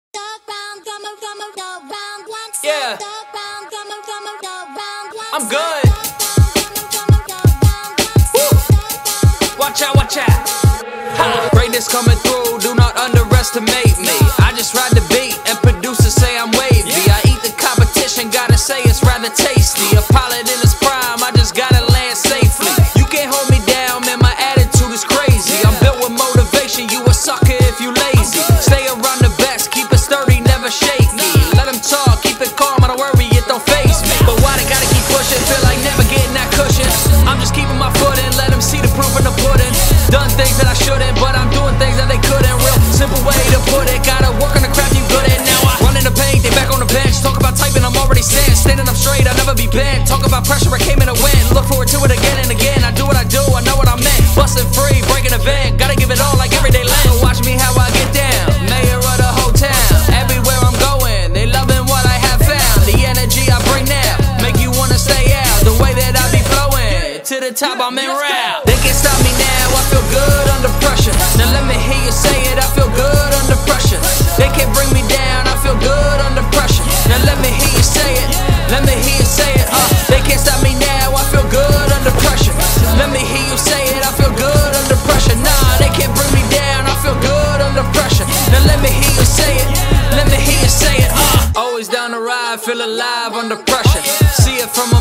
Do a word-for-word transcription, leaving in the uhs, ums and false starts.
Yeah, I'm good. Woo. Watch out, watch out. Ha. Greatness coming through, do not underestimate me. I just ride the beat and producers say I'm wavy. I eat the competition, gotta say it's rather tasty. A pilot in his prime, I just gotta land safely. You can't hold me down, man, my attitude is crazy. I'm built with motivation, you a sucker if you lazy. Stay around the best, keep it sturdy, never shaky. Let them talk, keep it calm, I don't worry, it don't faze me. But why they gotta keep pushing, feel like never getting that cushion. I'm just keeping my foot in, let them see the proof in the pudding. Done things that I shouldn't, but I'm doing things that they couldn't. Real simple way to put it, gotta work on the craft you good at. Now I run in the paint, they back on the bench. Talk about typing, I'm already sent. Standing up straight, I'll never be bent. Talk about pressure, I came in to win. Look forward to it again and again. I do what I do, I know what I meant. Bustin' free, breaking a vent. Gotta give it all like everyday land. So watch me how I get down, mayor of the whole town. Everywhere I'm going, they loving what I have found. The energy I bring now, make you wanna stay out. The way that I be flowing, to the top I'm in route. They can't stop me now, I feel good under pressure. Now let me hear you say it, I feel good under pressure. They can't bring me down, I feel good under pressure. Now let me hear you say it, let me hear you say it. Uh, they can't stop me now, I feel good under pressure. Let me hear you say it, I feel good under pressure. Nah, they can't bring me down, I feel good under pressure. Now let me hear you say it, let me hear you say it. Uh, always down the ride, feel alive under pressure. See it from a